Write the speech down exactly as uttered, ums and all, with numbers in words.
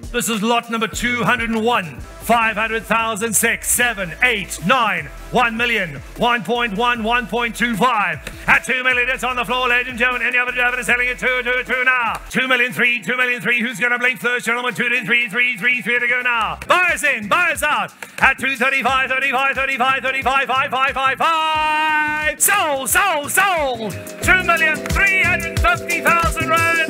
This is lot number two hundred one. five hundred thousand, six, seven, eight, nine, one million, one point one, one point two five. At two million, it's on the floor, ladies and gentlemen. Any other driver is selling it two, two, two now. two million, three, two million, three. Who's going to blink first, gentlemen? two, three, three, three, three to go now. Buyers in, buyers out. At two thirty-five, thirty-five, thirty-five, thirty-five, five, five, five, five. Sold, sold, sold. two million, three hundred fifty thousand rand.